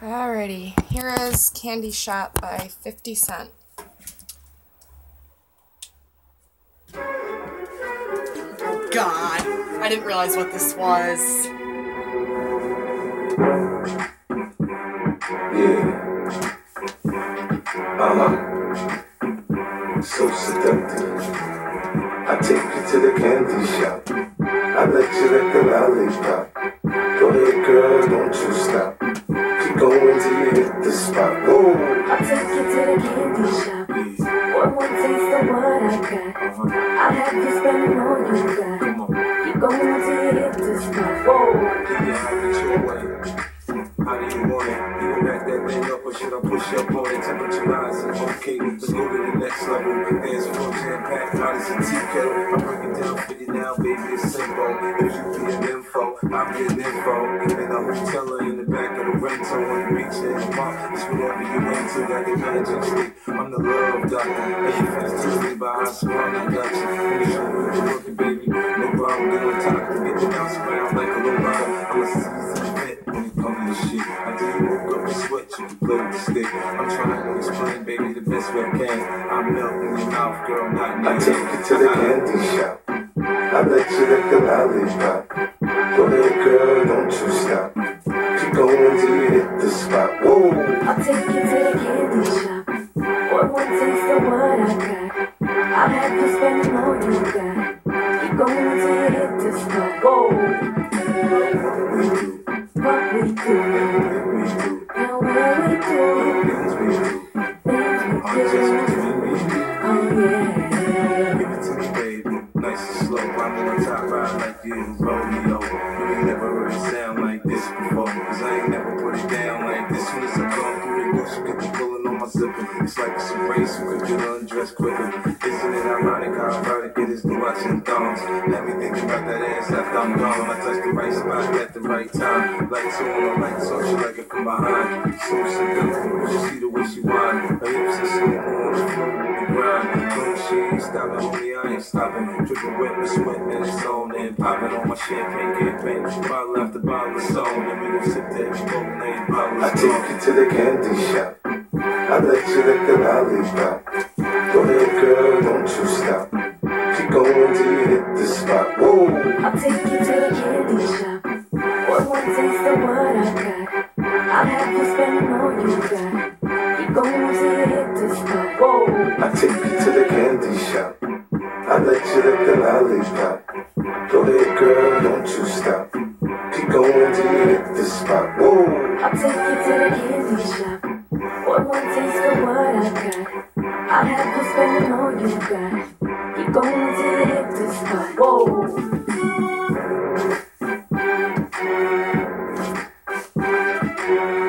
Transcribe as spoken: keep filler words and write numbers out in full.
Alrighty, here is Candy Shop by fifty cent. Oh God, I didn't realize what this was. Yeah. Uh-huh. So seductive. I take you to the candy shop. I let you lick the lollipop. Go ahead, girl, don't you stop. Keep going till you hit the spot. Whoa. I'll take you to the candy shop. One more taste of what I got. I'll have you spending all you got. Keep going till you hit the spot. Whoa. Can you have it your way? How do you want it? You gon' back that thing up or should I push up on it? Temperature rising, okay, let's go to the next level. Dance floor jam-packed, hot as a tea kettle. I break it down for you now, baby, it's simple. If you be an info, I'll be an info. And a hoteler in the back of the rental. On the beach in the park, it's whatever you into. Got the magic stick, I'm the love doctor. And you fast to me by I swear I got you. Let me show you the working, baby. No problem, get on top, get the bounce around like a little rocker. I'm a seasoned vet when it comes to shit. After you woke up and sweat, you can play with the stick. I'm trying to explain, baby, the best way I can. I'm melting your mouth, girl, not me. I take you to the candy shop. I let you lick the lollipop. Go ahead, girl, don't you stop. Keep going till you hit the spot. Whoa. I'll take you to the candy shop. One more taste of what I got. I'll have you spending all you got. Keep going till you hit the spot. Whoa. We do. What we do. We do. Now where we do. Things we do. Things Are we just do. between me and you. Oh yeah. Give it to me, baby. Nice and slow. I'm on top ride like you in rodeo. You ain't never heard it sound like this before. Cause I ain't never put it down like this. Soon as I come through the bush, you get the pulling on my zipper. It's like it's a race who could get undressed quicker. Isn't it ironic how ironic it is to watching thongs? Let me think about that ass after I'm gone. I touch the right spot at the right time. Lights on, lights off, she like it from behind. So seductive, you see the way she whine. Her hips are so on the floor with the grind. No, she ain't stopping, homie, I ain't stopping. Dripping wet with sweat, man, it's on and popping on my champagne campaign. Bottle after bottle is on, and we gon' sip that boat name bottle. I take you to the candy shop. I let you lick the lollipop. Go ahead, girl, don't you stop. Keep going till you hit the spot. Whoa. I'll take you to the candy shop. One more taste of what I got. I'll have you spending all you got. Keep going till you hit the spot. Whoa. I take you to the candy shop. I let you lick the lollipop. Go ahead, girl, don't you stop. Keep going till you hit the spot. Whoa. I'll take you to the candy shop. One more taste of what I got. I'll have you spending all you got. Keep going till you hit the spot. Whoa.